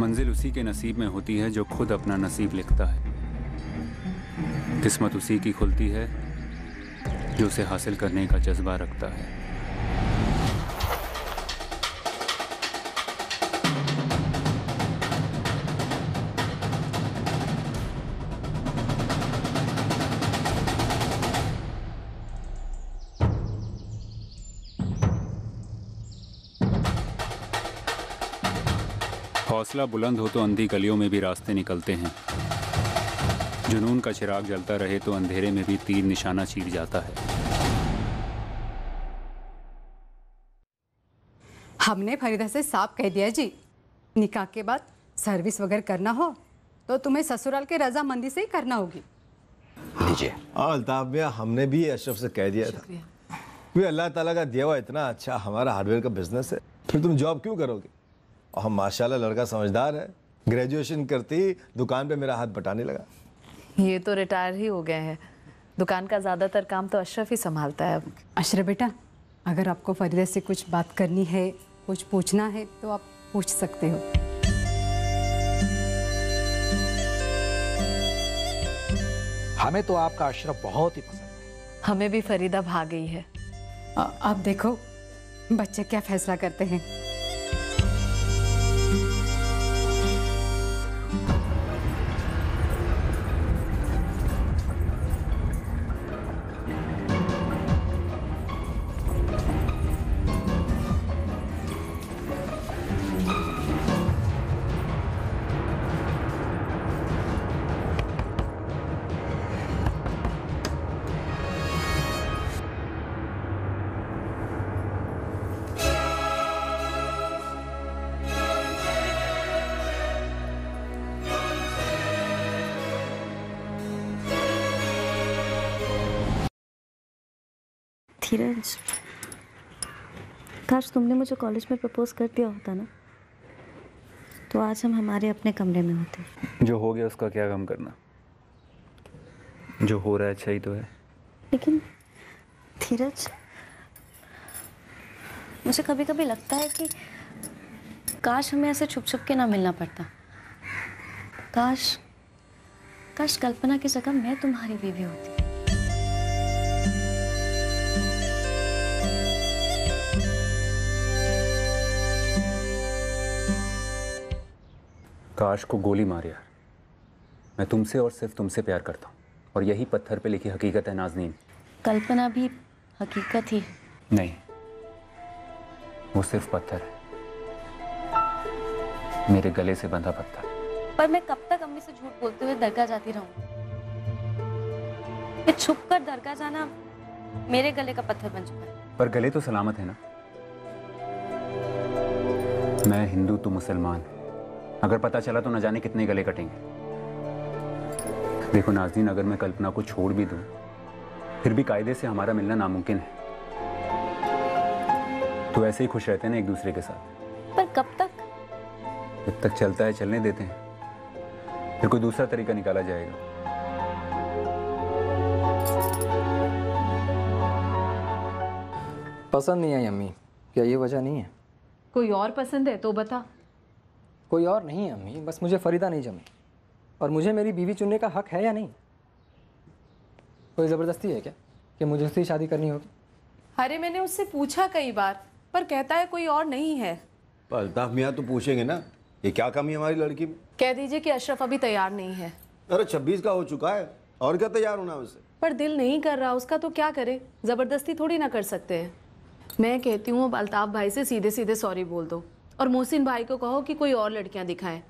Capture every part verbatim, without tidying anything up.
मंजिल उसी के नसीब में होती है जो खुद अपना नसीब लिखता है। किस्मत उसी की खुलती है जो उसे हासिल करने का जज्बा रखता है। हौसला बुलंद हो तो अंधी गलियों में भी रास्ते निकलते हैं। जुनून का चिराग जलता रहे तो अंधेरे में भी तीर निशाना चीर जाता है। हमने फरीदा से साफ कह दिया जी, निकाह के बाद सर्विस वगैरह करना हो तो तुम्हें ससुराल के रजामंदी से ही करना होगी। लीजिए। अल्ताफ भैया, हमने भी अशरफ से कह दिया था। वे अल्लाह ताला का दिया हुआ इतना अच्छा हमारा हार्डवेयर का बिजनेस है, फिर तुम जॉब क्यों करोगे? और हम माशाल्लाह लड़का समझदार है, ग्रेजुएशन करते ही दुकान पे मेरा हाथ बटाने लगा। ये तो रिटायर ही हो गए हैं, दुकान का ज़्यादातर काम तो अशरफ ही संभालता है अब। अशरफ बेटा, अगर आपको फरीदा से कुछ बात करनी है, कुछ पूछना है तो आप पूछ सकते हो। हमें तो आपका अशरफ बहुत ही पसंद है। हमें भी फरीदा भा गई है। अब देखो बच्चे क्या फैसला करते हैं। धीरज, काश तुमने मुझे कॉलेज में प्रपोज कर दिया होता ना, तो आज हम हमारे अपने कमरे में होते। जो हो गया उसका क्या गम करना, जो हो रहा है अच्छा ही तो है। लेकिन धीरज, मुझे कभी कभी लगता है कि काश हमें ऐसे छुप छुप के ना मिलना पड़ता। काश काश कल्पना की जगह मैं तुम्हारी बीवी होती। काश को गोली मार यार, मैं तुमसे और सिर्फ तुमसे प्यार करता हूँ, और यही पत्थर पे लिखी हकीकत है नाज़नीन। कल्पना भी हकीकत ही नहीं, वो सिर्फ पत्थर है, मेरे गले से बंधा पत्थर। पर मैं कब तक अम्मी से झूठ बोलते हुए दरगाह जाती रहूं? ये छुपकर दरगाह जाना मेरे गले का पत्थर बन चुका है। पर गले तो सलामत है ना। मैं हिंदू तो मुसलमान, अगर पता चला तो न जाने कितने गले कटेंगे। देखो नाज़नीन, अगर मैं कल्पना को छोड़ भी दूं, फिर भी कायदे से हमारा मिलना नामुमकिन है। तो ऐसे ही खुश रहते हैं ना एक दूसरे के साथ। पर कब तक? जब तक चलता है चलने देते हैं, फिर कोई दूसरा तरीका निकाला जाएगा। पसंद नहीं आई अम्मी, क्या ये वजह नहीं है? कोई और पसंद है तो बता। कोई और नहीं है अम्मी, बस मुझे फरीदा नहीं जमी। और मुझे मेरी बीवी चुनने का हक है या नहीं? कोई ज़बरदस्ती है क्या कि मुझे उससे शादी करनी होगी? अरे मैंने उससे पूछा कई बार, पर कहता है कोई और नहीं है। अल्ताफ मियाँ तो पूछेंगे ना, ये क्या कमी है हमारी लड़की में? कह दीजिए कि अशरफ अभी तैयार नहीं है। अरे छब्बीस का हो चुका है, और क्या तैयार होना उससे? पर दिल नहीं कर रहा उसका, तो क्या करे, जबरदस्ती थोड़ी ना कर सकते हैं। मैं कहती हूँ अब अल्ताफ भाई से सीधे सीधे सॉरी बोल दो, और मोहसिन भाई को कहो कि कोई और लड़कियां दिखाएं।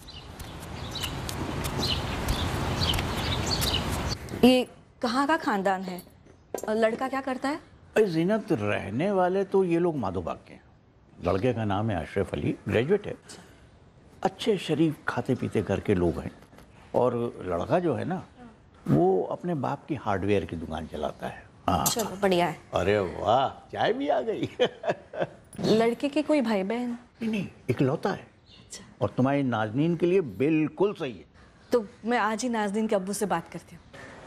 ये कहाँ का खानदान है? लड़का क्या करता है? अरे ज़ीनत, रहने वाले तो ये लोग माधोबाग के हैं। लड़के का नाम है अशरफ अली, ग्रेजुएट है, अच्छे शरीफ खाते पीते घर के लोग हैं। और लड़का जो है ना, वो अपने बाप की हार्डवेयर की दुकान चलाता है। हाँ, चलो बढ़िया है। अरे वाह, चाय भी आ गई। लड़के के कोई भाई बहन? नहीं नहीं, इकलौता है। और तुम्हारी नाज़नीन के लिए बिल्कुल सही है। तो मैं आज ही नाज़नीन के अब्बू से बात करती हूँ।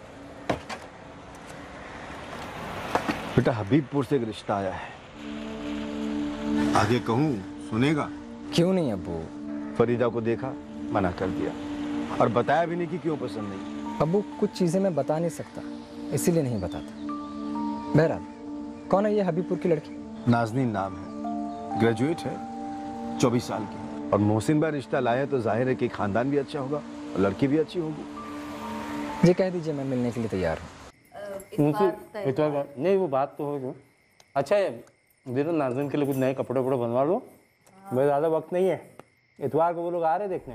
बेटा हबीबपुर से एक रिश्ता आया है, आगे कहूँ सुनेगा? क्यों नहीं अब्बू, फरीदा को देखा, मना कर दिया और बताया भी नहीं कि क्यों पसंद नहीं। अबू कुछ चीज़ें मैं बता नहीं सकता, इसीलिए नहीं बताता। बहरहाल कौन है ये हबीबपुर की लड़की? नाजनीन नाम है, ग्रेजुएट है, चौबीस साल की। और मोहसिन भाई रिश्ता लाए तो जाहिर है कि खानदान भी अच्छा होगा और लड़की भी अच्छी होगी। ये कह दीजिए मैं मिलने के लिए तैयार हूँ। नहीं वो बात तो हो। अच्छा है धीरज, नाज़रीन के लिए कुछ नए कपड़े वपड़े बनवा लो, मैं ज़्यादा वक्त नहीं है। इतवार को वो लोग आ रहे देखने।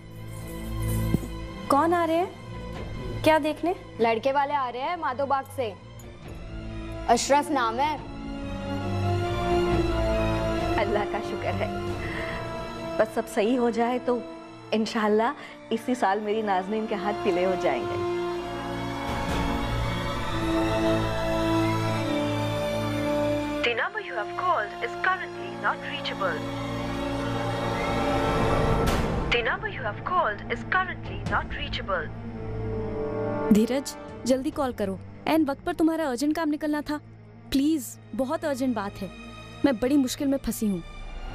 कौन आ रहे हैं? क्या देखने? लड़के वाले आ रहे हैं माधो बाग से, अशरफ नाम है। अल्लाह का शुक्र है, बस सब सही हो जाए तो इंशाल्लाह इसी साल मेरी नाज़नीन के हाथ पीले हो जाएंगे। The number you have called is currently not reachable. The number you have called is currently not reachable. धीरज जल्दी कॉल करो, एन वक्त पर तुम्हारा अर्जेंट काम निकलना था। प्लीज, बहुत अर्जेंट बात है, मैं बड़ी मुश्किल में फंसी हूँ।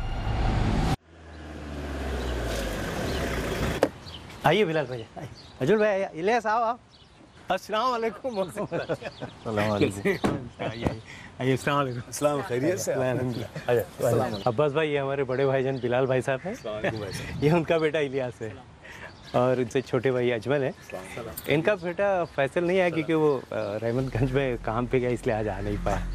आइए बिलाल भाई, अजुल भाई, इलियास आओ आओ। अस्सलाम वालेकुम। अस्सलाम वालेकुम। आइए आइए, अस्सलाम वालेकुम। अस्सलाम, खैरियत से? अल्हम्दुलिल्लाह। अब्बास भाई ये हमारे बड़े भाईजान बिलाल भाई साहब हैं, ये उनका बेटा इलियास है और इनसे छोटे भाई अजमल है। इनका बेटा फैसल नहीं आया क्योंकि वो रहमतगंज में काम पे गया, इसलिए आज आ नहीं पाया।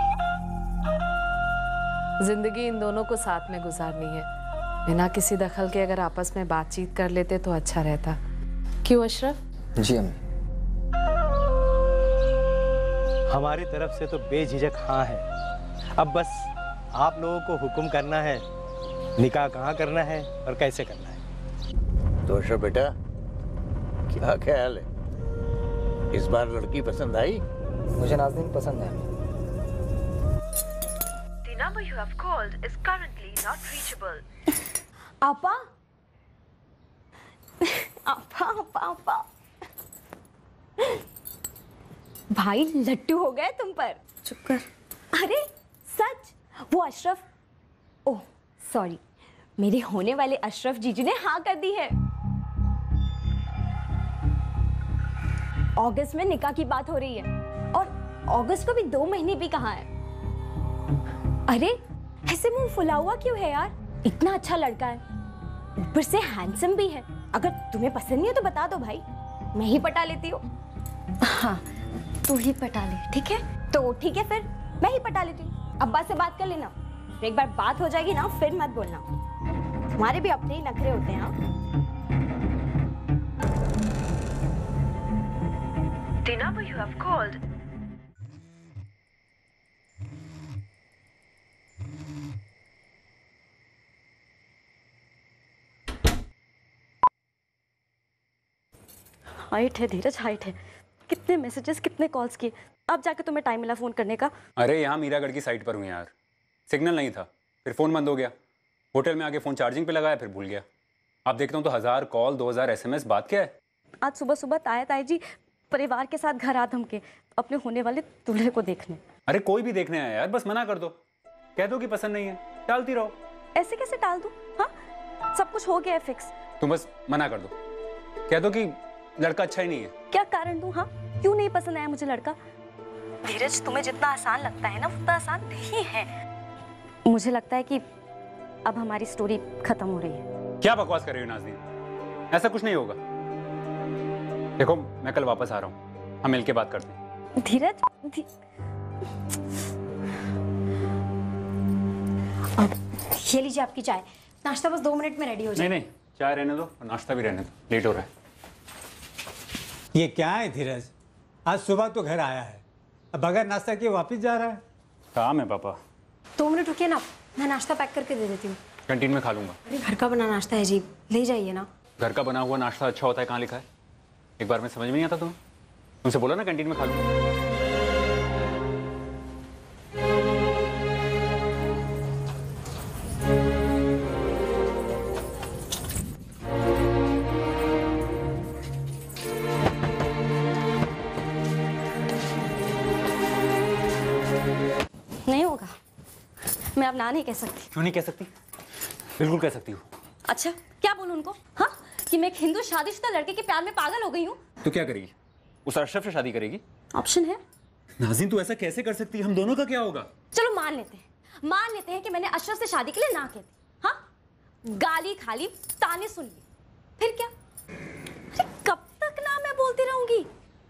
जिंदगी इन दोनों को साथ में गुजारनी है, बिना किसी दखल के अगर आपस में बातचीत कर लेते तो अच्छा रहता। क्यों अशरफ? जी अम्मी। हमारी तरफ से तो बेझिझक हाँ है। अब बस आप लोगों को हुक्म करना है, निकाह कहाँ करना है और कैसे करना है। तो अशरफ बेटा, क्या ख्याल है, इस बार लड़की पसंद आई? मुझे नाज़नीन पसंद है। The number you have called is currently not reachable. आपा आपा आपा आपा भाई लट्टू हो गए तुम पर। चुप कर। अरे सच, वो अशरफ, ओह सॉरी, मेरे होने वाले अशरफ जीजू ने हाँ कर दी है। अगस्त में निकाह की बात हो रही है और अगस्त को भी दो महीने भी कहाँ है। अरे ऐसे मुंह फुला हुआ क्यों है यार, इतना अच्छा लड़का है, ऊपर से हैंडसम भी है। अगर तुम्हें पसंद नहीं है तो बता दो भाई, मैं ही पटा लेती हूँ। हाँ तू ही पटा ले, ठीक है? तो ठीक है, फिर मैं ही पटा लेती हूँ। अब्बा से बात कर लेना, एक बार बात हो जाएगी ना फिर मत बोलना, तुम्हारे भी अपने ही नखरे होते हैं। हाँ The number you have called. हाइट है धीरज, हाइट है। कितने मैसेजेस, कितने कॉल्स किए, अब जाके तुम्हें टाइम मिला फोन करने का? अरे यहाँ मीरागढ़ की साइड पर हूँ यार, सिग्नल नहीं था, फिर फ़ोन बंद हो गया। होटल में आके फ़ोन चार्जिंग पे लगाया, फिर भूल गया। आप देखता हूँ तो हज़ार कॉल, दो हज़ार एस एम एस, बात क्या है? आज सुबह सुबह ताया ताई जी परिवार के साथ घर आ धमके अपने होने वाले दूल्हे को देखने। अरे कोई भी देखने आया यार, बस मना कर दो, कह दो कि पसंद नहीं है, टालती रहो। ऐसे कैसे टाल दूं? हाँ सब कुछ हो गया है फिक्स। तुम बस मना कर दो, कह दो कि लड़का अच्छा ही नहीं है। क्या कारण दूं? हाँ क्यों नहीं पसंद आया मुझे लड़का? धीरज तुम्हें जितना आसान लगता है ना उतना आसान नहीं है। मुझे लगता है कि अब हमारी स्टोरी खत्म हो रही है। क्या बकवास कर रही हो नाज़नीन, ऐसा कुछ नहीं होगा। देखो मैं कल वापस आ रहा हूँ, हम मिलके बात करते हैं। धीरज धी... अब ये लीजिए आपकी चाय, नाश्ता बस दो मिनट में रेडी हो जाए। नहीं नहीं, चाय रहने दो और नाश्ता भी रहने दो, लेट हो रहा है। ये क्या है धीरज, आज सुबह तो घर आया है, अब बगैर नाश्ता किए वापस जा रहा है। काम है पापा। दो मिनट रुकिए ना, मैं नाश्ता पैक करके दे देती हूँ। कैंटीन में खा लूंगा। अरे घर का बना नाश्ता है जी, ले जाइए ना। घर का बना हुआ नाश्ता अच्छा होता है, कहाँ लिखा है? एक बार में समझ में नहीं आता तुम्हें, तुमसे बोला ना कैंटीन में खा लूंगा। नहीं होगा, मैं अब ना नहीं कह सकती। क्यों नहीं कह सकती? बिल्कुल कह सकती हो। अच्छा क्या बोलूं उनको, हाँ, कि मैं एक हिंदू शादीशुदा लड़के के प्यार में पागल हो गई हूँ? तो क्या करेगी? उस अशरफ से शादी करेगी? ऑप्शन है। नाज़रीन तू ऐसा कैसे कर सकती है? हम दोनों का क्या होगा? चलो मान लेते हैं, मान लेते हैं कि मैंने अशरफ से शादी के लिए ना कह दी, हाँ, गाली खा ली, ताने सुन ली, फिर क्या? अरे कब तक ना मैं बोलती रहूंगी?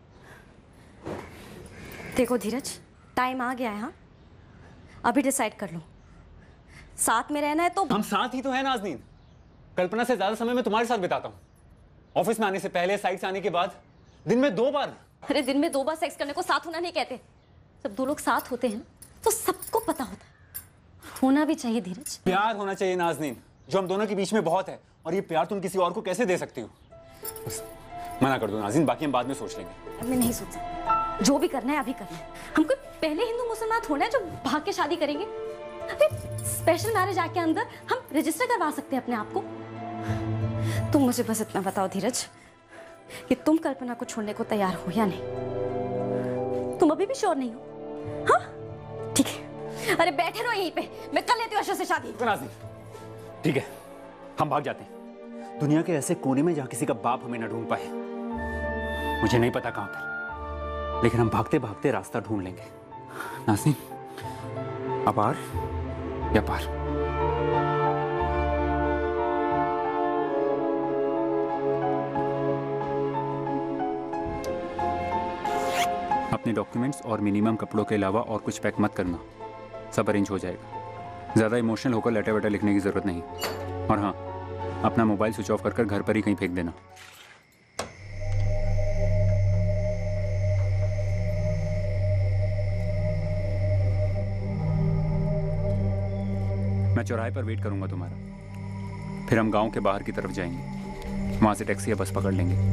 देखो धीरज, टाइम आ गया है, हाँ, अभी डिसाइड कर लो, साथ में रहना है तो। हम साथ ही तो है नाज़रीन। कल्पना से ज्यादा समय मैं तुम्हारे साथ बिताता हूँ। ऑफिस में आने से पहले, साइट से आने के बाद, दिन में दो बार। अरे दिन में दो बार सेक्स करने को साथ होना नहीं कहते। जब दो लोग साथ होते हैं तो सबको पता होता है, होना भी चाहिए धीरज। प्यार होना चाहिए नाज़रीन, जो हम दोनों के बीच में बहुत है, और ये प्यार तुम किसी और को कैसे दे सकती हो? बस मना कर दो नाज़रीन, बाकी हम बाद में सोच लेंगे। मैं नहीं सोच सकती, जो भी करना है अभी करना है। हम कोई पहले हिंदू मुसलमान थोड़ा है जो भाग के शादी करेंगे। अरे स्पेशल मैरिज एक्ट के अंदर हम रजिस्टर करवा सकते हैं अपने आप को। तुम मुझे बस इतना बताओ धीरज कि तुम कल्पना को छोड़ने को तैयार हो या नहीं? तुम अभी भी श्योर नहीं हो? हाँ ठीक है, अरे बैठे रहो यहीं पे, मैं कर लेती हूँ अशरफ से शादी। ठीक है, हम भाग जाते हैं दुनिया के ऐसे कोने में जहां किसी का बाप हमें न ढूंढ पाए। मुझे नहीं पता कहां पर, लेकिन हम भागते भागते रास्ता ढूंढ लेंगे। नाज़रीन, अपार या पार? अपने डॉक्यूमेंट्स और मिनिमम कपड़ों के अलावा और कुछ पैक मत करना, सब अरेंज हो जाएगा। ज़्यादा इमोशनल होकर लेटर वेटर लिखने की ज़रूरत नहीं। और हाँ, अपना मोबाइल स्विच ऑफ कर कर घर पर ही कहीं फेंक देना। मैं चौराहे पर वेट करूंगा तुम्हारा, फिर हम गांव के बाहर की तरफ जाएंगे, वहां से टैक्सी या बस पकड़ लेंगे।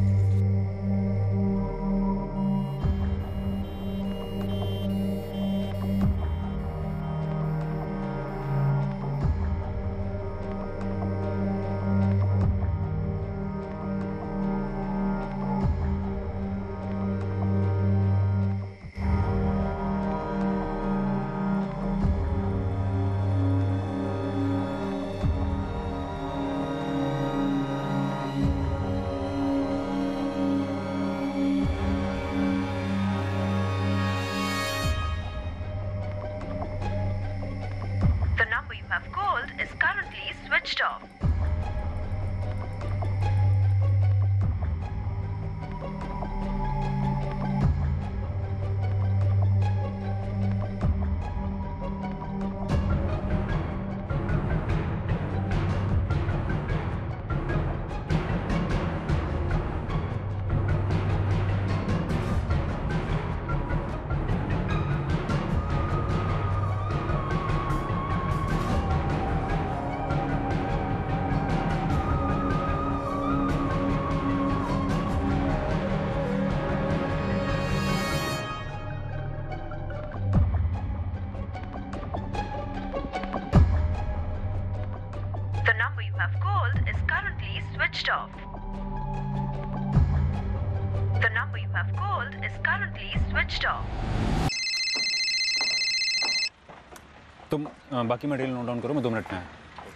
तुम बाकी मटेरियल नोट डाउन करो, मैं दो मिनट में आया।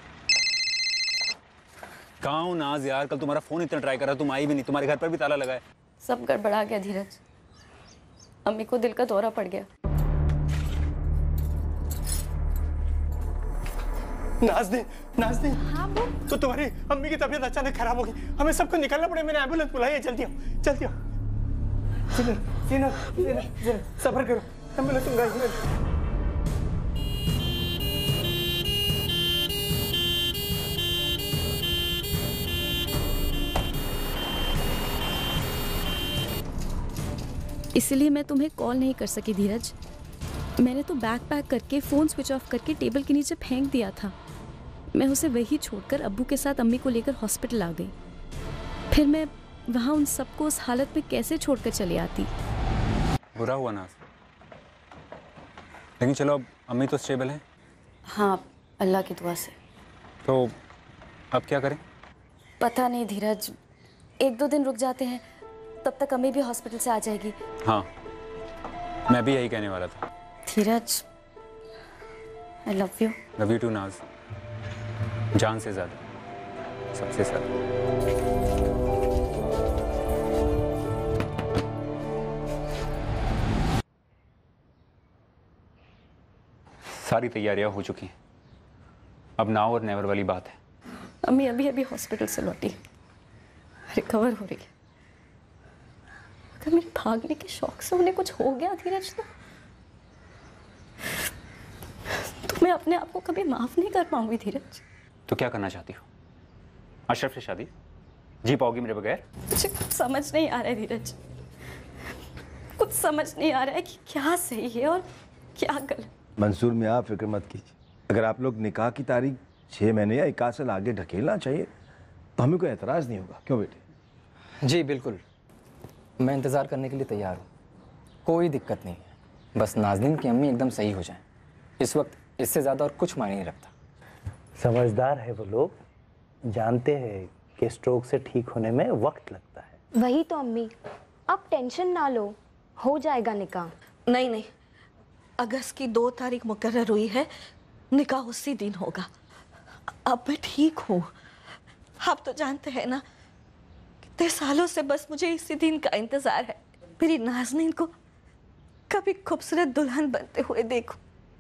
कहाँ हूँ नाज यार, कल तुम्हारा फोन इतना ट्राई कर रहा, तुम आई भी नहीं, तुम्हारे घर पर भी ताला लगा है। सब गड़बड़ा गया धीरज, अम्मी को दिल का दौरा पड़ गया। नाज़रीन, नाज़रीन, हाँ तो तुम्हारी अम्मी की तबीयत अचानक खराब हो गई, हमें सबको निकलना पड़ेगा। मैंने एम्बुलेंस बुलाई है, जल्दी आओ, जल्दी आओ। जीनत, जीनत, जीनत, जीनत, सब्र करो, एम्बुलेंस मंगाई। इसलिए मैं तुम्हें कॉल नहीं कर सकी धीरज। मैंने तो बैग पैक करके फ़ोन स्विच ऑफ करके टेबल के नीचे फेंक दिया था। मैं उसे वही छोड़कर अब्बू के साथ अम्मी को लेकर हॉस्पिटल आ गई। फिर मैं वहाँ उन सबको उस हालत में कैसे छोड़कर चली आती। बुरा हुआ नाज, लेकिन चलो अब अम्मी तो स्टेबल है। हाँ, अल्लाह की दुआ से। तो अब क्या करें? पता नहीं धीरज, एक दो दिन रुक जाते हैं, तब तक अम्मी भी हॉस्पिटल से आ जाएगी। हाँ, मैं भी यही कहने वाला था। Dheeraj, I love you. Love you too Naaz, जान से ज़्यादा। सबसे साथ। सारी तैयारियां हो चुकी हैं, अब नाउ और नेवर वाली बात है। अम्मी अभी अभी हॉस्पिटल से लौटी, रिकवर हो रही है। अगर मेरे भागने के शौक से उन्हें कुछ हो गया धीरज तो तो मैं अपने आप को कभी माफ नहीं कर पाऊंगी धीरज। तो क्या करना चाहती हो? अशरफ से शादी? जी पाओगी मेरे बगैर? मुझे कुछ समझ नहीं आ रहा है धीरज, कुछ समझ नहीं आ रहा है कि क्या सही है और क्या गलत। मंसूर में आप फिक्र मत कीजिए, अगर आप लोग निकाह की तारीख छः महीने या एक आध साल आगे ढकेलना चाहिए तो हमें कोई एतराज़ नहीं होगा, क्यों बेटे? जी बिल्कुल, मैं इंतज़ार करने के लिए तैयार हूँ, कोई दिक्कत नहीं है। बस नाज़नीन की अम्मी एकदम सही हो जाएं, इस वक्त इससे ज़्यादा और कुछ मायने नहीं रखता। समझदार है वो लोग, जानते हैं कि स्ट्रोक से ठीक होने में वक्त लगता है। वही तो अम्मी, आप टेंशन ना लो, हो जाएगा निकाह। नहीं नहीं, अगस्त की दो तारीख मुकर्रर हुई है, निकाह उसी दिन होगा। अब मैं ठीक हूँ। आप तो जानते हैं ना, कितने सालों से बस मुझे इसी दिन का इंतजार है, मेरी नाज़नीन को कभी खूबसूरत दुल्हन बनते हुए देखो।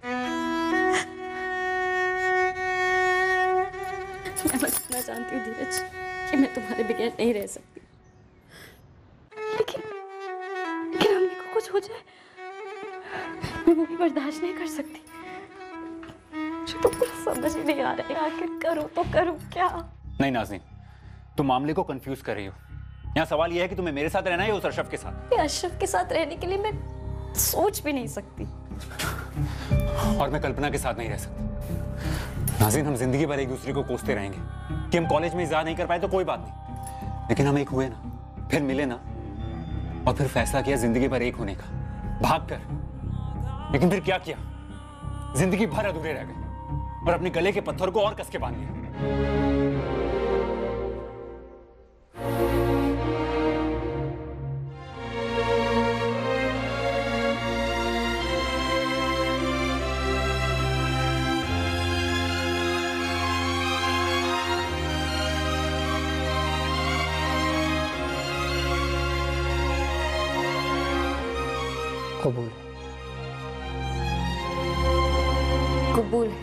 मैं बस इतना जानती हूँ धीरज कि मैं तुम्हारे बगैर नहीं रह सकती, लेकिन लेकिन अम्मी को कुछ हो जाए मैं वो भी बर्दाश्त नहीं कर सकती। मुझे तो कुछ समझ ही नहीं आ रहा है, आखिर करूँ तो करूँ क्या? नहीं नाज़नीन, तुम मामले को कंफ्यूज कर रही हो। यहाँ सवाल यह है कि तुम्हें मेरे साथ रहना है या उस अशरफ के साथ? अशरफ के साथ रहने के लिए मैं सोच भी नहीं सकती, और मैं कल्पना के साथ नहीं रह सकती। नाज़नीन, हम जिंदगी भर एक दूसरे को कोसते रहेंगे कि हम कॉलेज में इज़्ज़ा नहीं कर पाए तो कोई बात नहीं, लेकिन हम एक हुए ना, फिर मिले ना, और फिर फैसला किया जिंदगी भर एक होने का, भाग कर। लेकिन फिर क्या किया? जिंदगी भर अधूरे रह गए और अपने गले के पत्थर को और कस के बांध लिया। कबूल कबूल है।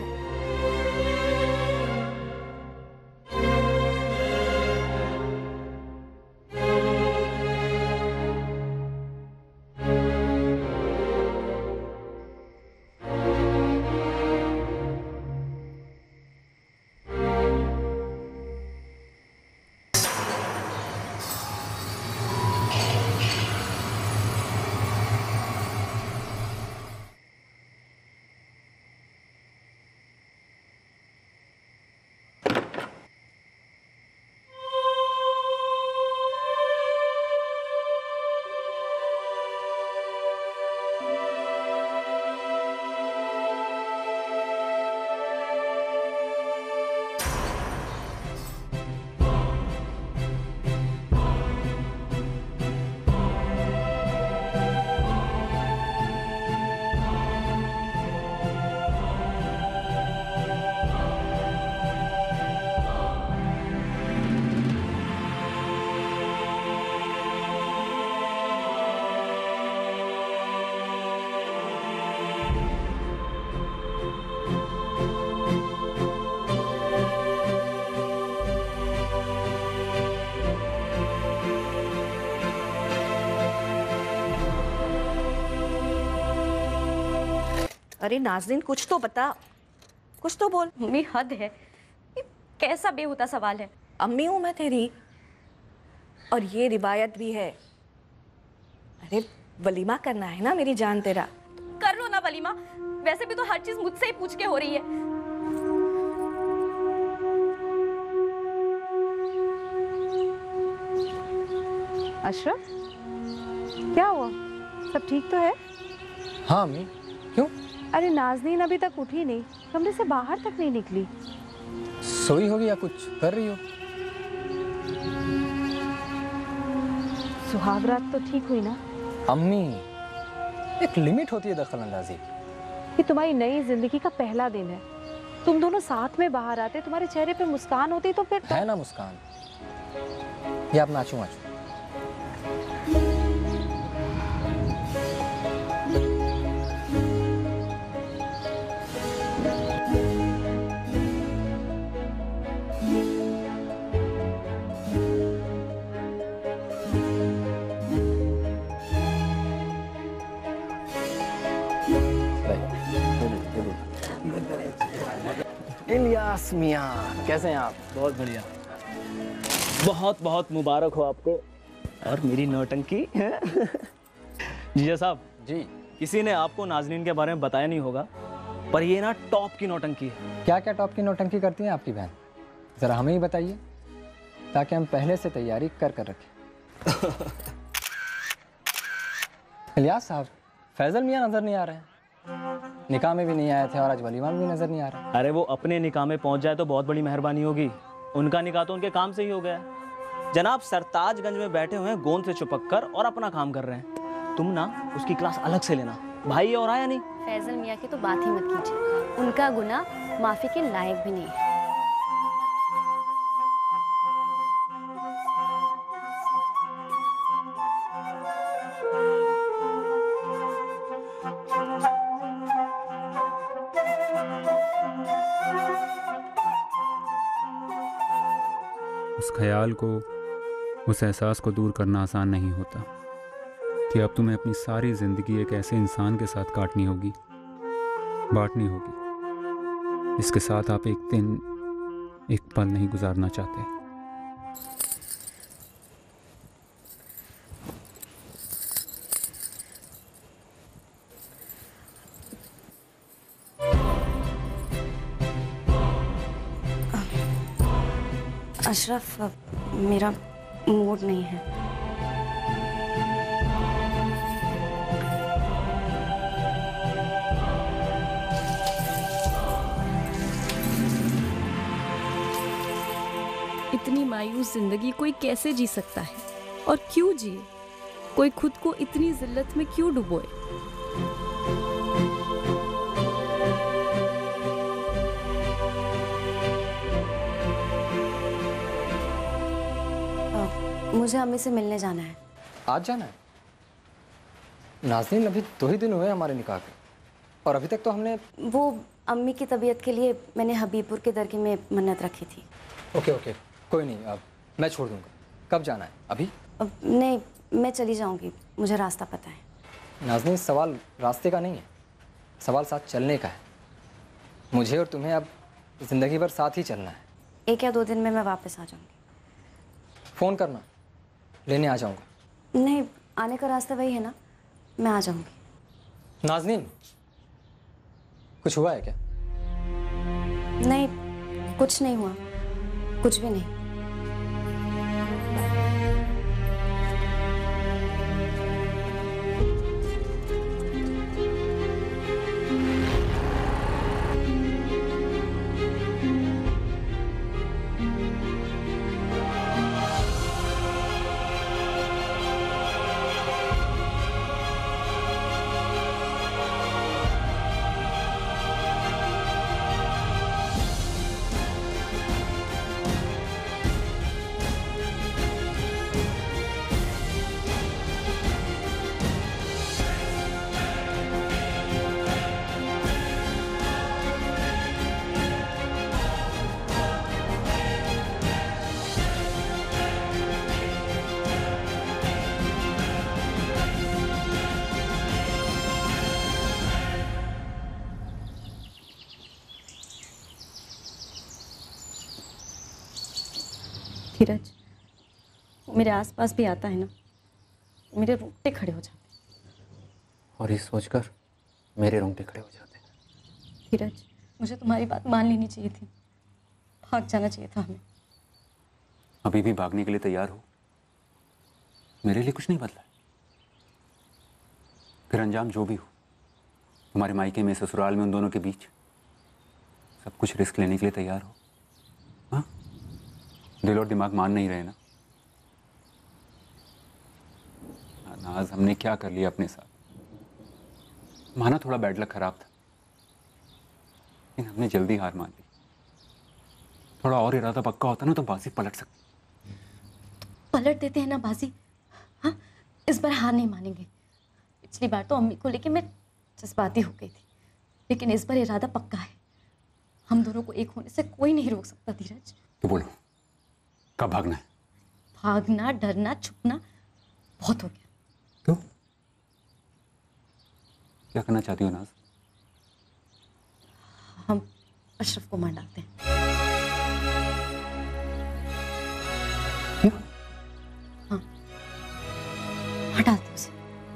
अरे नाज़नीन, कुछ तो बता, कुछ तो बोल। मम्मी हद है, ये कैसा बेहुदा सवाल है? अम्मी हूँ मैं तेरी, और ये रिवायत भी है। अरे वलीमा करना है ना मेरी जान तेरा। कर लो ना वलीमा, वैसे भी तो हर चीज मुझसे ही पूछ के हो रही है। अशरफ, क्या हुआ? सब ठीक तो है? हाँ अम्मी, क्यों? अरे नाज़नीन अभी तक उठी नहीं, कमरे से बाहर तक नहीं निकली। सोई होगी या कुछ कर रही हो? सुहागरात तो ठीक हुई ना? अम्मी, एक लिमिट होती है दखल अंदाजी। ये तुम्हारी नई जिंदगी का पहला दिन है, तुम दोनों साथ में बाहर आते, तुम्हारे चेहरे पे मुस्कान होती तो फिर है ना मुस्कान। ये आप नाचो नाचो। इलियास मियां, कैसे हैं आप? बहुत बढ़िया। बहुत बहुत मुबारक हो आपको और मेरी नौटंकी। जीजा साहब जी, किसी ने आपको नाज़नीन के बारे में बताया नहीं होगा, पर ये ना टॉप की नौटंकी है। क्या क्या टॉप की नौटंकी करती हैं आपकी बहन? ज़रा हमें ही बताइए ताकि हम पहले से तैयारी कर कर रखें। इलियास साहब, फैजल मियां नज़र नहीं आ रहे हैं, निकाह में भी नहीं आए थे और आज वलीमा में भी नज़र नहीं आ रहा। अरे वो अपने निकाह में पहुंच जाए तो बहुत बड़ी मेहरबानी होगी, उनका निकाह तो उनके काम से ही हो गया। जनाब सरताजगंज में बैठे हुए हैं गोंद से चिपक कर और अपना काम कर रहे हैं। तुम ना उसकी क्लास अलग से लेना। भाई और आया नहीं? फैजल मियाँ की तो बात ही मत कीजिए, उनका गुनाह माफ़ी के लायक भी नहीं है। उस ख्याल को, उस एहसास को दूर करना आसान नहीं होता कि अब तुम्हें अपनी सारी ज़िंदगी एक ऐसे इंसान के साथ काटनी होगी, बांटनी होगी जिसके साथ आप एक दिन, एक पल नहीं गुजारना चाहते। अशरफ, मेरा मूड नहीं है। इतनी मायूस जिंदगी कोई कैसे जी सकता है और क्यों जिए? कोई खुद को इतनी जिल्लत में क्यों डुबोए? मुझे अम्मी से मिलने जाना है। आज जाना है? नाज़नीन, अभी दो ही दिन हुए हमारे निकाह के और अभी तक तो हमने वो अम्मी की तबीयत के लिए मैंने हबीबपुर के दरगाह में मन्नत रखी थी। ओके ओके, कोई नहीं, अब मैं छोड़ दूंगा। कब जाना है? अभी? अब नहीं, मैं चली जाऊंगी, मुझे रास्ता पता है। नाज़नीन, सवाल रास्ते का नहीं है, सवाल साथ चलने का है। मुझे और तुम्हें अब ज़िंदगी भर साथ ही चलना है। एक या दो दिन में मैं वापस आ जाऊंगी। फ़ोन करना, लेने आ जाऊंगा। नहीं, आने का रास्ता वही है ना, मैं आ जाऊंगी। नाज़नीन, कुछ हुआ है क्या? नहीं, कुछ नहीं हुआ, कुछ भी नहीं। धीरज, मेरे आसपास भी आता है ना, मेरे रोंगटे खड़े हो जाते हैं। और ये सोचकर मेरे रोंगटे खड़े हो जाते हैं। धीरज, मुझे तुम्हारी बात मान लेनी चाहिए थी, भाग जाना चाहिए था हमें। अभी भी भागने के लिए तैयार हो? मेरे लिए कुछ नहीं बदला। फिर अंजाम जो भी हो, तुम्हारे मायके में, ससुराल में, उन दोनों के बीच सब कुछ रिस्क लेने के लिए तैयार हो? हाँ, दिल और दिमाग मान नहीं रहे ना? नाज, हमने क्या कर लिया अपने साथ? माना थोड़ा बैड लक खराब था, लेकिन हमने जल्दी हार मान ली। थोड़ा और इरादा पक्का होता ना तो बाजी पलट सकती। पलट देते हैं ना बाजी। हाँ, इस बार हार नहीं मानेंगे। पिछली बार तो अम्मी को लेके मैं जज्बाती हो गई थी, लेकिन इस बार इरादा पक्का है। हम दोनों को एक होने से कोई नहीं रोक सकता धीरज। तो बोलो, कब भागना है? भागना, डरना, छुपना बहुत हो गया। तो क्या करना चाहती हो नाज? हम अशरफ को मार डालते हैं। हाँ, मार डालते उसे।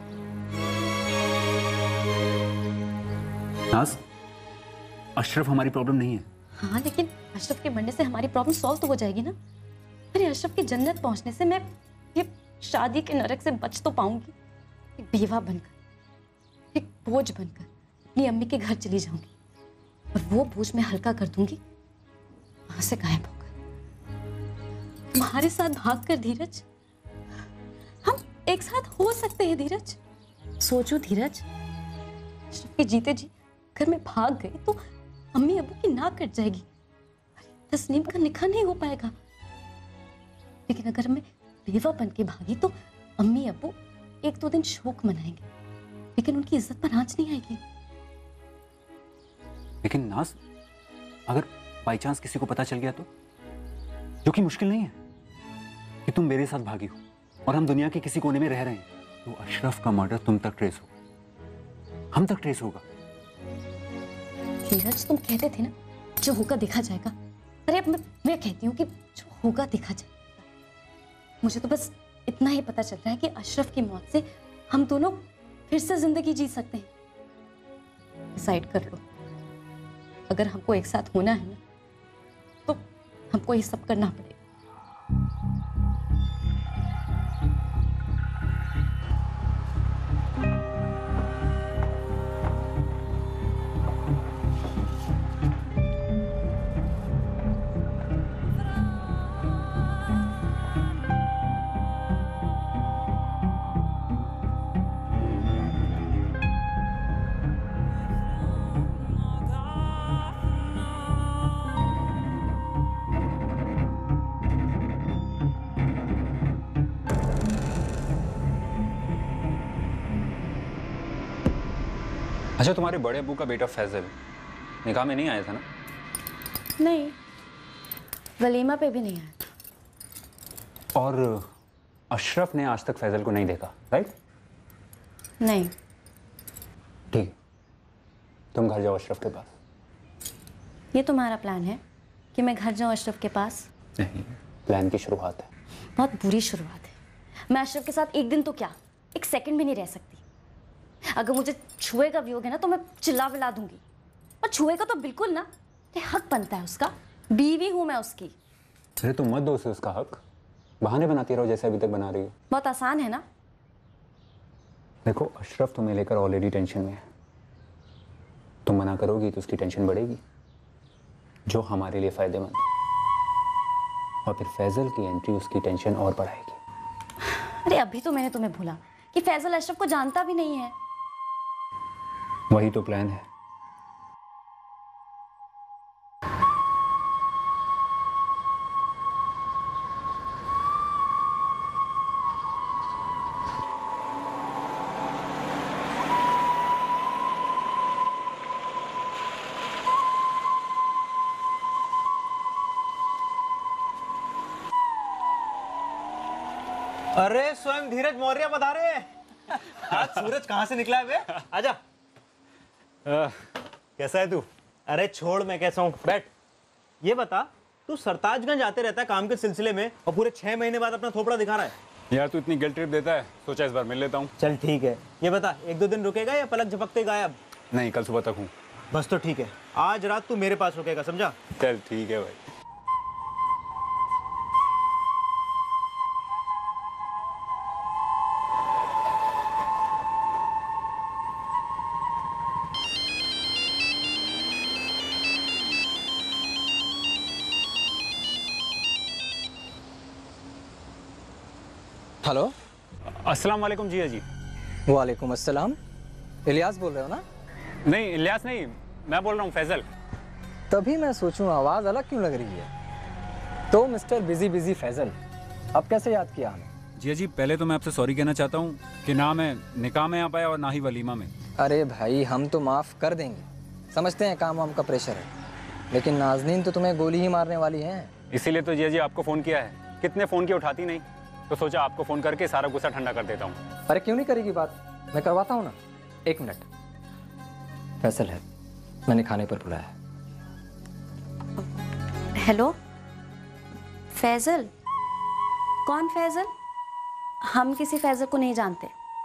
नाज, अशरफ हमारी प्रॉब्लम नहीं है। हाँ, लेकिन अशरफ के मरने से हमारी प्रॉब्लम सॉल्व तो हो जाएगी ना। अरे अशरफ की जन्नत पहुंचने से मैं ये शादी के नरक से बच तो पाऊंगी। एक बेवा बनकर, एक बोझ बनकर अपनी अम्मी के घर चली जाऊंगी और वो बोझ मैं हल्का कर दूंगी, वहां से गायब होकर। तुम्हारे साथ भाग कर धीरज, हम एक साथ हो सकते हैं धीरज। सोचो धीरज, अशरफ के जीते जी अगर मैं भाग गई तो अम्मी अबू की नाक कट जाएगी, तस्नीम का निकाह नहीं हो पाएगा। लेकिन अगर मैं बेवा बन के भागी तो अम्मी अबू एक दो दिन शोक मनाएंगे, लेकिन उनकी इज्जत पर आंच नहीं आएगी। लेकिन नाज, अगर बाई चांस किसी को पता चल गया तो, जो कि मुश्किल नहीं है, कि तुम मेरे साथ भागी हो और हम दुनिया के किसी कोने में रह रहे हैं, तो अशरफ का मर्डर तुम तक ट्रेस होगा, हम तक ट्रेस होगा। धीरज, तुम कहते थे ना जो होगा देखा जाएगा। अरे अब मैं, मैं कहती हूँ कि जो होगा देखा जाएगा। मुझे तो बस इतना ही पता चल रहा है कि अशरफ की मौत से हम दोनों फिर से जिंदगी जी सकते हैं। डिसाइड कर लो, अगर हमको एक साथ होना है ना तो हमको ये सब करना पड़ेगा। अच्छा, तुम्हारे बड़े अबू का बेटा फैजल निकाह में नहीं आया था ना? नहीं, वलीमा पे भी नहीं आया। और अशरफ ने आज तक फैजल को नहीं देखा, राइट? नहीं। ठीक, तुम घर जाओ अशरफ के पास। ये तुम्हारा प्लान है कि मैं घर जाऊं अशरफ के पास? नहीं, प्लान की शुरुआत है। बहुत बुरी शुरुआत है। मैं अशरफ के साथ एक दिन तो क्या, एक सेकंड भी नहीं रह सकती। अगर मुझे छुएगा भी होगा ना तो मैं चिल्ला विला दूंगी, और छुएगा तो बिल्कुल ना, ये हक बनता है उसका, बीवी हूं मैं उसकी। अरे तुम मत दो उसे उसका हक, बहाने बनाती रहो जैसे अभी तक बना रही हो। बहुत आसान है ना। देखो, अशरफ तुम्हें लेकर ऑलरेडी टेंशन में है, तुम मना करोगी तो उसकी टेंशन बढ़ेगी, जो हमारे लिए फायदेमंद है, और फिर फैजल की एंट्री उसकी टेंशन और बढ़ाएगी। अरे अभी तो मैंने तुम्हें भूला कि फैजल अशरफ को जानता भी नहीं है। वही तो प्लान है। अरे स्वयं धीरज मौर्य बता रहे हैं। आज सूरज कहाँ से निकला है बे? आजा। कैसा है तू? अरे छोड़, मैं कैसा हूँ, बैठ। ये बता, तू सरताजगंज आते रहता है काम के सिलसिले में और पूरे छह महीने बाद अपना थोपड़ा दिखा रहा है। यार तू इतनी गिल्ट ट्रिप देता है, सोचा इस बार मिल लेता हूँ। चल ठीक है। ये बता, एक दो दिन रुकेगा या पलक झपकते गायब? नहीं, कल सुबह तक हूँ। बस तो ठीक है, आज रात तू मेरे पास रुकेगा, समझा? चल ठीक है भाई। हेलो, अस्सलाम वालेकुम जिया जी। वालेकुम अस्सलाम। इलियास बोल रहे हो ना? नहीं, इलियास नहीं, मैं बोल रहा हूँ फैजल। तभी मैं सोचूं आवाज़ अलग क्यों लग रही है। तो मिस्टर बिजी बिजी फैजल, अब कैसे याद किया हमें? जी जी, पहले तो मैं आपसे सॉरी कहना चाहता हूँ कि ना मैं निकाह में आ पाया और ना ही वलीमा में। अरे भाई, हम तो माफ़ कर देंगे, समझते हैं काम वाम का प्रेशर है, लेकिन नाज़नीन तो तुम्हें गोली ही मारने वाली है। इसीलिए तो जी जी आपको फ़ोन किया है। कितने फ़ोन किए, उठाती नहीं, तो सोचा आपको फ़ोन करके सारा गुस्सा ठंडा कर देता हूँ। अरे क्यों नहीं करेगी बात, मैं करवाता हूँ ना। एक मिनट, फैसल है, मैंने खाने पर बुलाया है। हेलो फैजल? कौन फैजल? हम किसी फैजल को नहीं जानते।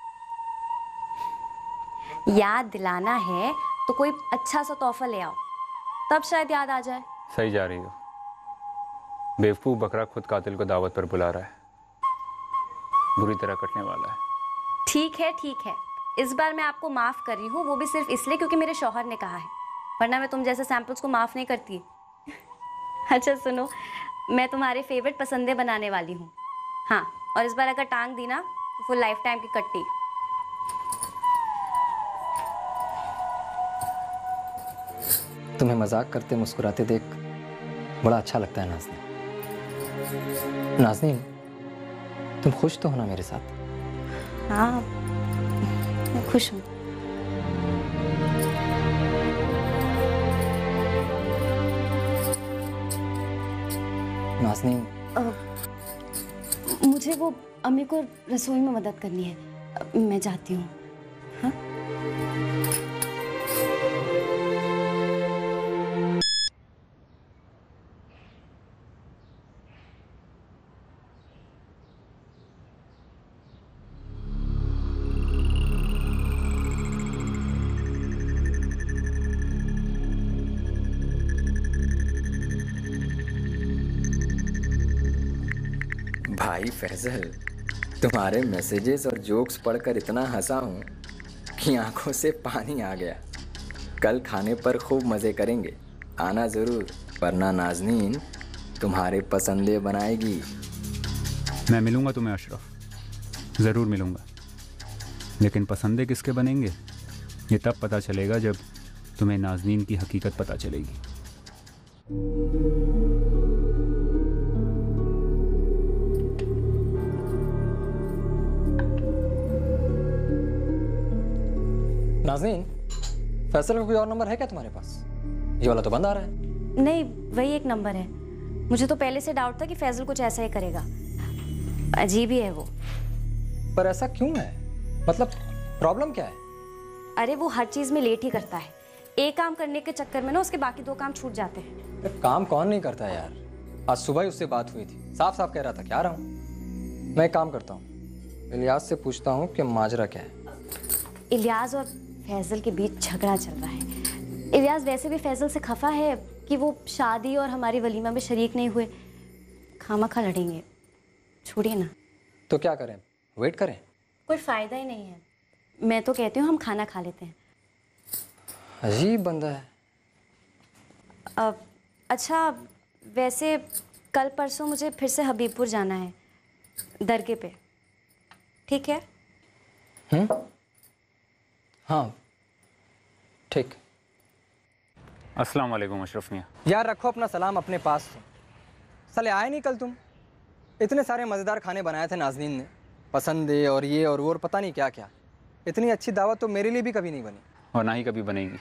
याद दिलाना है तो कोई अच्छा सा तोहफा ले आओ, तब शायद याद आ जाए। सही जा रही हो। बेवकूफ़ बकरा खुद कातिल को दावत पर बुला रहा है, बुरी तरह कटने वाला है। ठीक है ठीक है, इस बार मैं आपको माफ़ कर रही हूँ, वो भी सिर्फ इसलिए क्योंकि मेरे शौहर ने कहा है, वरना मैं तुम जैसे सैंपल्स को माफ़ नहीं करती। अच्छा सुनो, मैं तुम्हारे फेवरेट पसंदे बनाने वाली हूँ। हाँ, और इस बार अगर टांग दी ना तो फुल लाइफ टाइम की कट्टी। तुम्हें मजाक करते मुस्कुराते देख बड़ा अच्छा लगता है नाज़नीन। नाज़नीन, तुम खुश तो हो ना मेरे साथ? हाँ, मैं खुश हूँ। नाज़नीन, मुझे वो अम्मी को रसोई में मदद करनी है, मैं जाती हूँ। हाँ? भाई फैजल, तुम्हारे मैसेजेस और जोक्स पढ़कर इतना हंसा हूँ कि आंखों से पानी आ गया। कल खाने पर खूब मज़े करेंगे, आना ज़रूर, वरना नाज़नीन तुम्हारे पसंदे बनाएगी। मैं मिलूंगा तुम्हें अशरफ, ज़रूर मिलूंगा, लेकिन पसंदे किसके बनेंगे ये तब पता चलेगा जब तुम्हें नाज़नीन की हकीकत पता चलेगी। नाज़नीन, फैसल का कोई और नंबर है क्या तुम्हारे पास? ये वाला तो बंद आ रहा है। नहीं, वही एक नंबर है। मुझे तो पहले से डाउट था कि फैजल कुछ ऐसा ही करेगा, अजीब ही है वो। पर ऐसा क्यों है? मतलब प्रॉब्लम क्या है? अरे वो हर चीज में लेट ही करता है, एक काम करने के चक्कर में ना उसके बाकी दो काम छूट जाते हैं। काम कौन नहीं करता यार, आज सुबह ही उससे बात हुई थी, साफ साफ कह रहा था कि आ रहा हूँ। मैं एक काम करता हूँ, इलियास से पूछता हूँ कि माजरा क्या है। इलियास और फैजल के बीच झगड़ा चल रहा है। इलियास वैसे भी फैजल से खफा है कि वो शादी और हमारी वलीमा में शरीक नहीं हुए, खामखा लड़ेंगे। छोड़िए ना। तो क्या करें, वेट करें? कोई फायदा ही नहीं है। मैं तो कहती हूँ हम खाना खा लेते हैं। अजीब बंदा है। अब अच्छा, वैसे कल परसों मुझे फिर से हबीबपुर जाना है, दरगे पे, ठीक है? हम्म, हाँ ठीक। अस्सलाम वालेकुम अशरफ मियाँ। यार रखो अपना सलाम अपने पास। साले आए नहीं कल तुम? इतने सारे मज़ेदार खाने बनाए थे नाज़नीन ने, पसंदे और ये और वो और पता नहीं क्या क्या। इतनी अच्छी दावत तो मेरे लिए भी कभी नहीं बनी, और ना ही कभी बनेगी।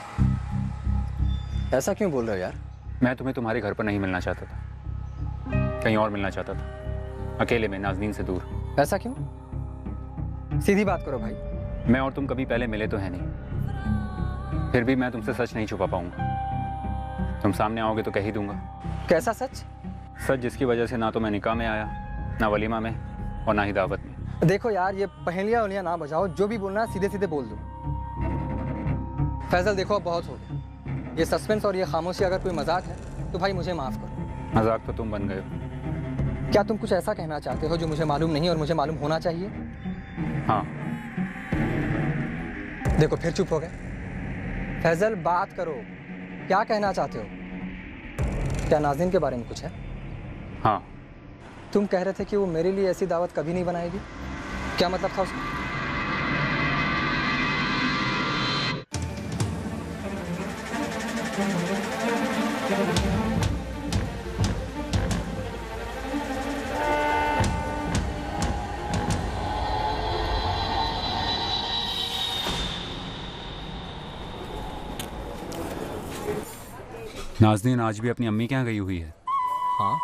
ऐसा क्यों बोल रहे हो यार? मैं तुम्हें तुम्हारे घर पर नहीं मिलना चाहता था, कहीं और मिलना चाहता था, अकेले में, नाज़नीन से दूर। ऐसा क्यों? सीधी बात करो भाई। मैं और तुम कभी पहले मिले तो है नहीं, फिर भी मैं तुमसे सच नहीं छुपा पाऊंगा। तुम सामने आओगे तो कह ही दूंगा। कैसा सच? सच जिसकी वजह से ना तो मैं निकाह में आया, ना वलीमा में, और ना ही दावत में। देखो यार, ये पहेलियाँ उलियाँ ना बजाओ, जो भी बोलना सीधे सीधे बोल दो। फैजल देखो अब बहुत हो गया, ये सस्पेंस और ये खामोशी अगर कोई मजाक है तो भाई मुझे माफ़ करो। मजाक तो तुम बन गए हो। क्या तुम कुछ ऐसा कहना चाहते हो जो मुझे मालूम नहीं और मुझे मालूम होना चाहिए? हाँ। देखो फिर चुप हो गए। फैजल बात करो, क्या कहना चाहते हो? क्या नाज़नीन के बारे में कुछ है? हाँ। तुम कह रहे थे कि वो मेरे लिए ऐसी दावत कभी नहीं बनाएगी, क्या मतलब था उसका? नाज़नीन आज भी अपनी अम्मी के यहाँ गई हुई है। हाँ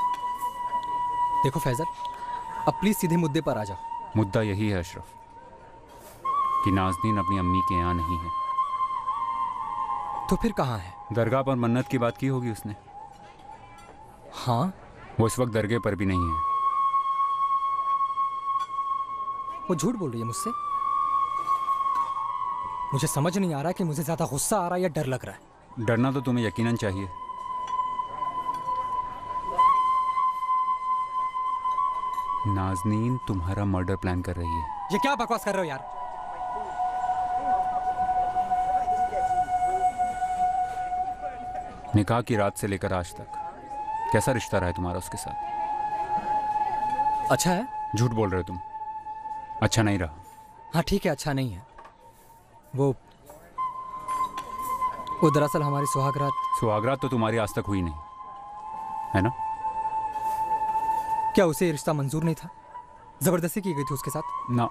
देखो फैजल, अब प्लीज सीधे मुद्दे पर आ जाओ। मुद्दा यही है अशरफ कि नाज़नीन अपनी अम्मी के यहाँ नहीं है। तो फिर कहाँ है? दरगाह पर मन्नत की बात की होगी उसने। हाँ वो इस वक्त दरगाह पर भी नहीं है। वो झूठ बोल रही है मुझसे। मुझे समझ नहीं आ रहा कि मुझे ज्यादा गुस्सा आ रहा है या डर लग रहा है। डरना तो तुम्हें यकीनन चाहिए। नाज़नीन तुम्हारा मर्डर प्लान कर रही है। ये क्या बकवास कर रहे हो यार? निकाह की रात से लेकर आज तक कैसा रिश्ता रहा है तुम्हारा उसके साथ? अच्छा है। झूठ बोल रहे हो तुम। अच्छा नहीं रहा। हाँ ठीक है, अच्छा नहीं है। वो वो दरअसल हमारी सुहागरात। सुहागरात तो तुम्हारी आज तक हुई नहीं है ना? क्या उसे ये रिश्ता मंजूर नहीं था? जबरदस्ती की गई थी उसके साथ? ना,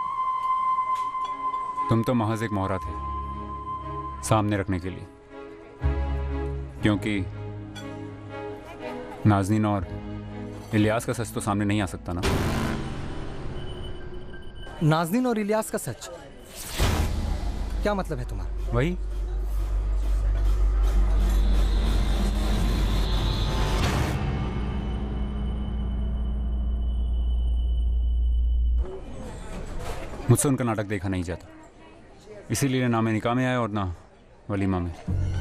तुम तो महज एक मोहरा थे सामने रखने के लिए, क्योंकि नाज़नीन और इलियास का सच तो सामने नहीं आ सकता ना। नाज़नीन और इलियास का सच? क्या मतलब है तुम्हारा? वही मुझसे उनका नाटक देखा नहीं जाता, इसीलिए ना मैं निकाह में आया और ना वलीमा में।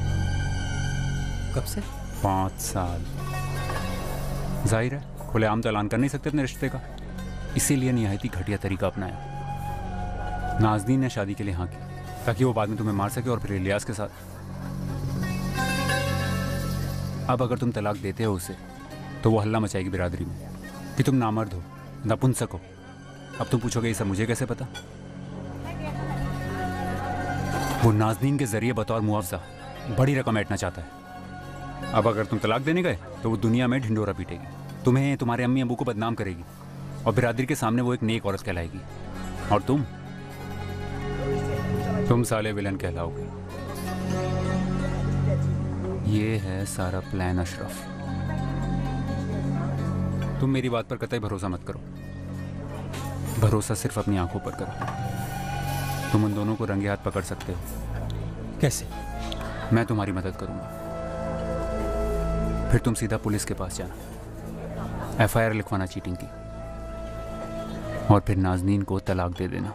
कब से? पाँच साल। जाहिर है खुलेआम तो ऐलान कर नहीं सकते अपने रिश्ते का, इसीलिए निहायती घटिया तरीका अपनाया। नाज़नीन ने शादी के लिए हाँ की ताकि वो बाद में तुम्हें मार सके और फिर इलियास के साथ। अब अगर तुम तलाक देते हो उसे तो वो हल्ला मचाएगी बिरादरी में कि तुम नामर्द हो, नपुंसक हो। अब तुम पूछोगे ये सब मुझे कैसे पता? वो नाज़नीन के जरिए बतौर मुआवजा बड़ी रकम ऐंठना चाहता है। अब अगर तुम तलाक देने गए तो वो दुनिया में ढिंडोरा पीटेगी, तुम्हें, तुम्हारे अम्मी अबू को बदनाम करेगी और बिरादरी के सामने वो एक नेक औरत कहलाएगी। और तुम तुम साले विलन कहलाओगे। ये है सारा प्लान अशरफ। तुम मेरी बात पर कतई भरोसा मत करो, भरोसा सिर्फ अपनी आंखों पर करो। तुम उन दोनों को रंगे हाथ पकड़ सकते हो। कैसे? मैं तुम्हारी मदद करूंगा। फिर तुम सीधा पुलिस के पास जाना, एफ आई आर लिखवाना चीटिंग की, और फिर नाज़नीन को तलाक दे देना।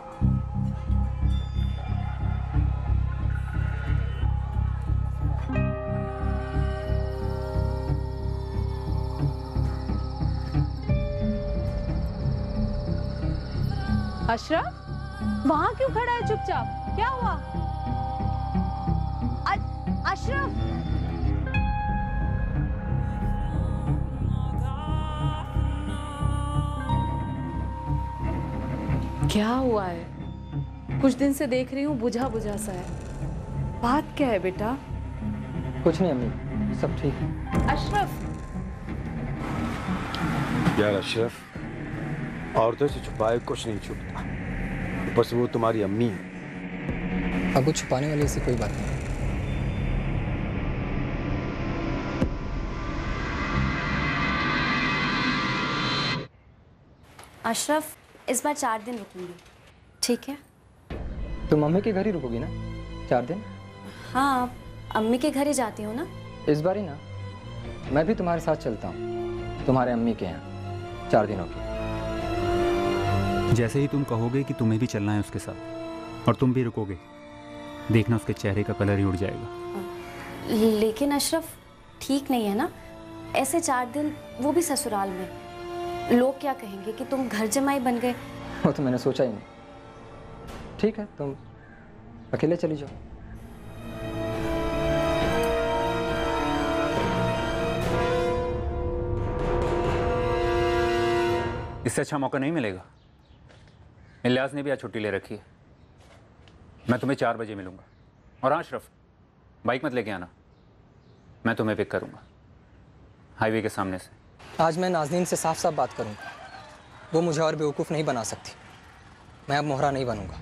अशरफ, वहां क्यों खड़ा है चुपचाप? क्या हुआ? अशरफ, क्या हुआ है? कुछ दिन से देख रही हूँ बुझा बुझा सा है। बात क्या है बेटा? कुछ नहीं अम्मी, सब ठीक है। अशरफ, यार अशरफ, औरतों से छुपाए कुछ नहीं छुपता, ऊपर से वो तुम्हारी अम्मी है। अब वो छुपाने वाली से कोई बात नहीं। अशरफ, इस बार चार दिन रुकूंगी, ठीक है? तुम मम्मी के घर ही रुकोगी ना चार दिन? हाँ, अम्मी के घर ही जाती हूँ ना। इस बार ही ना, मैं भी तुम्हारे साथ चलता हूँ तुम्हारे अम्मी के यहाँ चार दिनों की। जैसे ही तुम कहोगे कि तुम्हें भी चलना है उसके साथ और तुम भी रुकोगे, देखना उसके चेहरे का कलर ही उड़ जाएगा। लेकिन अशरफ, ठीक नहीं है ना ऐसे चार दिन, वो भी ससुराल में। लोग क्या कहेंगे कि तुम घर जमाई बन गए। वो तो मैंने सोचा ही नहीं। ठीक है, तुम अकेले चली जाओ। इससे अच्छा मौका नहीं मिलेगा। इलियास ने भी आज छुट्टी ले रखी है। मैं तुम्हें चार बजे मिलूंगा। और हाँ अशरफ, बाइक मत लेके आना, मैं तुम्हें पिक करूंगा हाईवे के सामने से। आज मैं नाज़नीन से साफ साफ बात करूंगा, वो मुझे और बेवकूफ़ नहीं बना सकती। मैं अब मोहरा नहीं बनूंगा।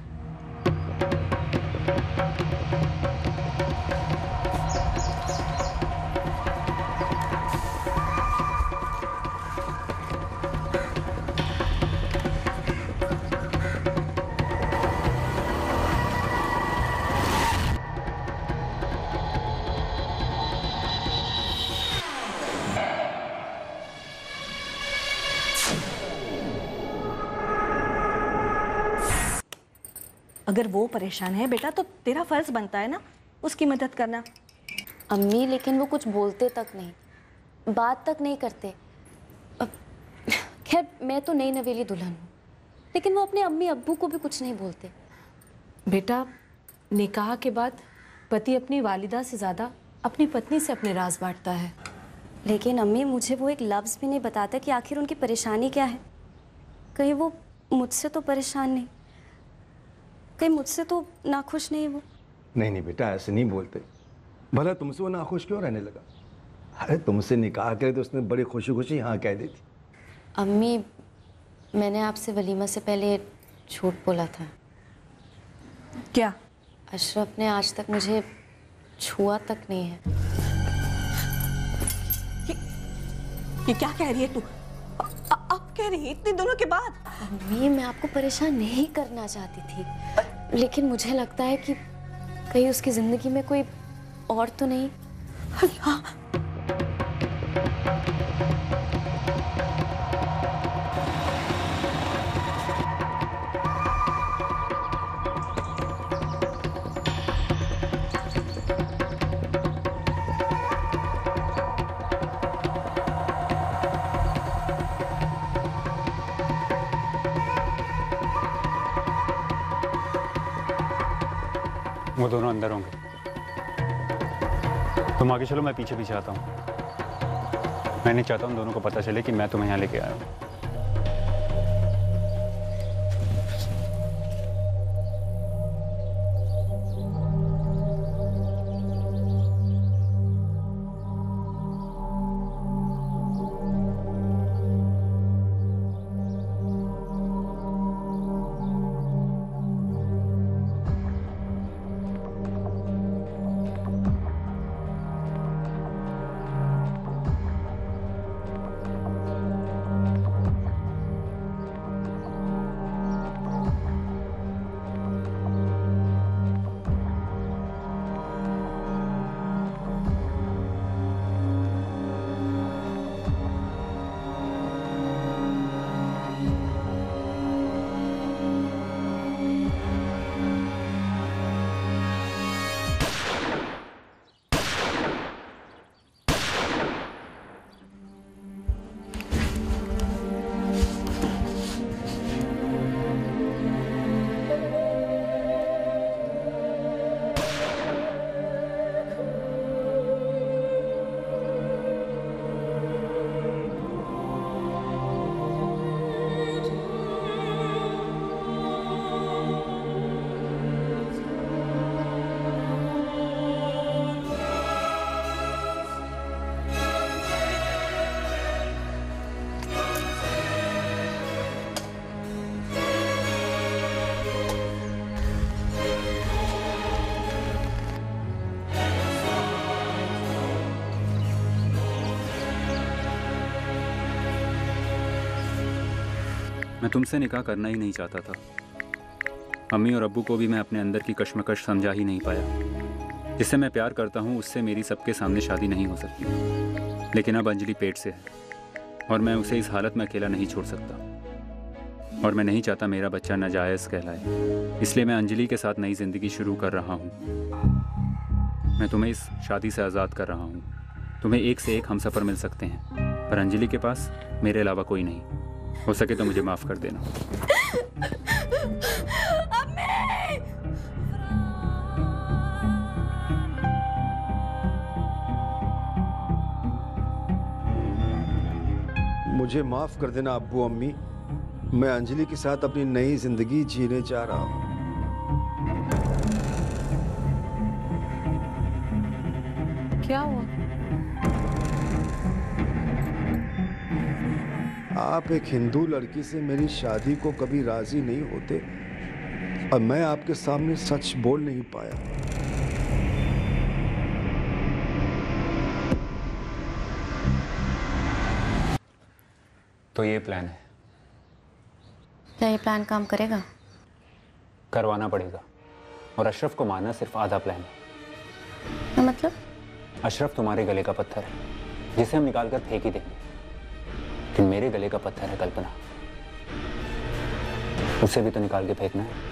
अगर वो परेशान है बेटा तो तेरा फर्ज बनता है ना उसकी मदद करना। अम्मी लेकिन वो कुछ बोलते तक नहीं, बात तक नहीं करते। खैर मैं तो नई नवेली दुल्हन हूँ, लेकिन वो अपने अम्मी अब्बू को भी कुछ नहीं बोलते। बेटा निकाह के बाद पति अपनी वालिदा से ज़्यादा अपनी पत्नी से अपने राज बांटता है। लेकिन अम्मी मुझे वो एक लफ्ज़ भी नहीं बताता कि आखिर उनकी परेशानी क्या है। कहीं वो मुझसे तो परेशान नहीं, कहीं मुझसे तो नाखुश नहीं वो। नहीं नहीं बेटा, ऐसे नहीं बोलते। भला तुमसे वो नाखुश क्यों रहने लगा? अरे तुमसे निकाह करे तो उसने बड़ी खुशी खुशी हाँ कह दी थी। अम्मी मैंने आपसे वलीमा से पहले झूठ बोला था। क्या? अशरफ ने आज तक मुझे छुआ तक नहीं है। ये, ये क्या कह रही है तू? अब कह रही है इतने दिनों के बाद? अम्मी मैं आपको परेशान नहीं करना चाहती थी, लेकिन मुझे लगता है कि कहीं उसकी जिंदगी में कोई और तो नहीं। अल्लाह। वो दोनों अंदर होंगे, तुम आगे चलो, मैं पीछे पीछे आता हूँ। मैं नहीं चाहता उन दोनों को पता चले कि मैं तुम्हें यहाँ लेके आया हूँ। मैं तुमसे निकाह करना ही नहीं चाहता था। अम्मी और अब्बू को भी मैं अपने अंदर की कश्मकश समझा ही नहीं पाया। जिससे मैं प्यार करता हूँ उससे मेरी सबके सामने शादी नहीं हो सकती। लेकिन अब अंजलि पेट से है और मैं उसे इस हालत में अकेला नहीं छोड़ सकता। और मैं नहीं चाहता मेरा बच्चा नाजायज़ कहलाए। इसलिए मैं अंजलि के साथ नई ज़िंदगी शुरू कर रहा हूँ। मैं तुम्हें इस शादी से आज़ाद कर रहा हूँ। तुम्हें एक से एक हमसफ़र मिल सकते हैं, पर अंजलि के पास मेरे अलावा कोई नहीं। हो सके तो मुझे माफ़ कर देना। मुझे माफ़ कर देना अब्बू अम्मी, मैं अंजलि के साथ अपनी नई जिंदगी जीने जा रहा हूँ। क्या हुआ? आप एक हिंदू लड़की से मेरी शादी को कभी राजी नहीं होते और मैं आपके सामने सच बोल नहीं पाया। तो ये प्लान है। क्या ये प्लान काम करेगा? करवाना पड़ेगा। और अशरफ को मारना सिर्फ आधा प्लान है। क्या मतलब? अशरफ तुम्हारे गले का पत्थर है जिसे हम निकाल कर फेंक ही देंगे, लेकिन मेरे गले का पत्थर है कल्पना, उसे भी तो निकाल के फेंकना है।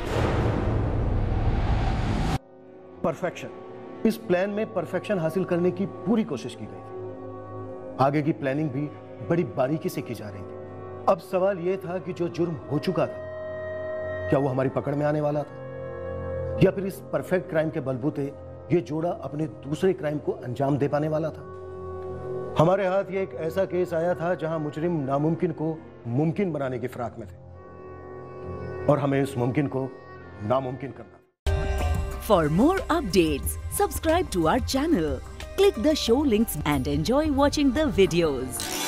परफेक्शन। इस प्लान में परफेक्शन हासिल करने की पूरी कोशिश की गई थी। आगे की प्लानिंग भी बड़ी बारीकी से की जा रही थी। अब सवाल यह था कि जो जुर्म हो चुका था क्या वो हमारी पकड़ में आने वाला था, या फिर इस परफेक्ट क्राइम के बलबूते ये जोड़ा अपने दूसरे क्राइम को अंजाम दे पाने वाला था। हमारे हाथ ये एक ऐसा केस आया था जहां मुजरिम नामुमकिन को मुमकिन बनाने की फिराक में थे और हमें इस मुमकिन को नामुमकिन करना। For more updates, subscribe to our channel, click the show links and enjoy watching the videos.